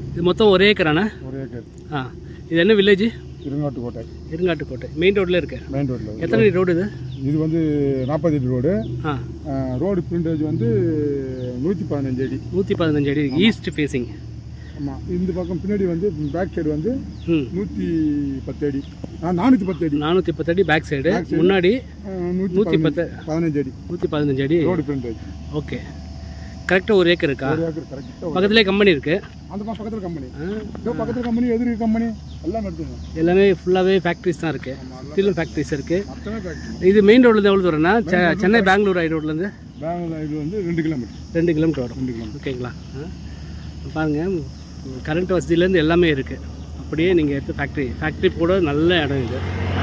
இது மொத்தம் ஒரே ஏக்கராண்ணா? ஒரு ஏக்கர். இது என்ன வில்லேஜ்? இருங்காட்டுக்கோட்டை. இருங்காட்டுக்கோட்டை மெயின் ரோட்டில் இருக்கு. மெயின் ரோட்டில். எத்தனை அடி ரோடு இது? இது வந்து 40 அடி ரோடு. ரோடு ஃப்ரண்டேஜ் வந்து 115 அடி. 115 அடி ஈஸ்ட் ஃபேஸிங். ஆமாம். இந்த பக்கம் பின்னாடி வந்து பேக் சைடு வந்து 110 அடி. 410 அடி. 410 அடி பேக் சைடு. முன்னாடி 115 அடி. 115 அடி ரோடு ஃப்ரண்டேஜ். ஓகே. கரெக்டாக ஒரு ஏக்கர் இருக்கா? ஒரு ஏக்கர் கரெக்டாக. பக்கத்துலேயே கம்பெனி இருக்கு. அந்த பக்கத்தில் கம்பெனி. இதோ பக்கத்தில் கம்பெனி, எதிரி கம்பெனி எல்லாம் நடத்துங்க. எல்லாமே ஃபுல்லாகவே ஃபேக்ட்ரிஸ் தான் இருக்கு. ஸ்டீலும் ஃபேக்ட்ரிஸ் இருக்கு. மொத்தமே ஃபேக்ட்ரி. இது மெயின் ரோட்லேருந்து எவ்வளோ தூரம்னா? சென்னை பெங்களூர் ஐ ரோட்லேருந்து? பெங்களூர் இது வந்து 2 கிலோமீட்டர். 2 கிலோமீட்டர் வரும். 2 கிலோமீட்டர். ஓகேங்களா? பாருங்கள், கரண்ட் வசதியிலேருந்து எல்லாமே இருக்குது. அப்படியே நீங்கள் எடுத்து ஃபேக்ட்ரி போட நல்ல இடம் இது.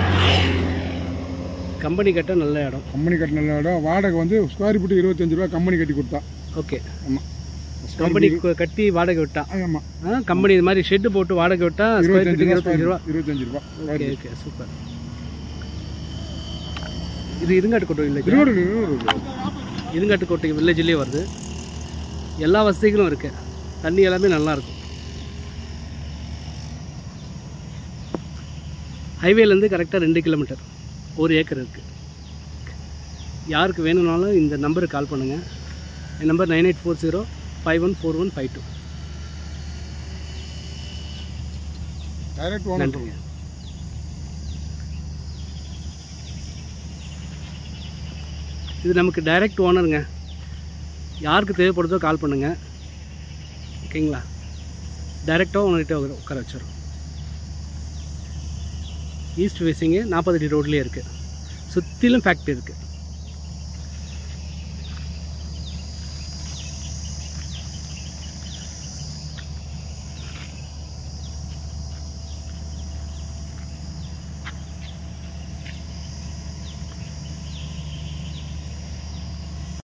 கம்பெனி கட்ட நல்ல இடம். கம்பெனி கட்ட நல்ல இடம். வாடகை வந்து ஸ்கொயர் ஃபீட்டு 25 ரூபா கம்பெனி கட்டி கொடுத்தா. ஓகே. ஆமாம். கம்பெனி கட்டி வாடகை விட்டா? ஆமாம். கம்பெனி இது மாதிரி ஷெட்டு போட்டு வாடகை விட்டா 25 ரூபா. 25 ரூபா. Okay okay super. இது இருங்காட்டுக்கோட்டை வில்லேஜ். இருங்காட்டுக்கோட்டை வில்லேஜ்லேயே வருது. எல்லா வசதிகளும் இருக்கு. தண்ணி எல்லாமே நல்லாயிருக்கும். ஹைவேலேருந்து கரெக்டாக 2 கிலோமீட்டர். ஒரு ஏக்கர் இருக்குது. யாருக்கு வேணும்னாலும் இந்த நம்பருக்கு கால் பண்ணுங்கள். என் நம்பர் 9840514152. நன்றி. இது நமக்கு டைரக்ட் ஓனருங்க. யாருக்கு தேவைப்படுதோ கால் பண்ணுங்கள். ஓகேங்களா? டைரெக்டாக உங்கள்கிட்ட உட்கார வச்சிடும். ஈஸ்ட் ஃபேஸிங்கு 40 அடி ரோட்லேயே இருக்குது. சுற்றிலும் ஃபேக்ட்ரி இருக்குது.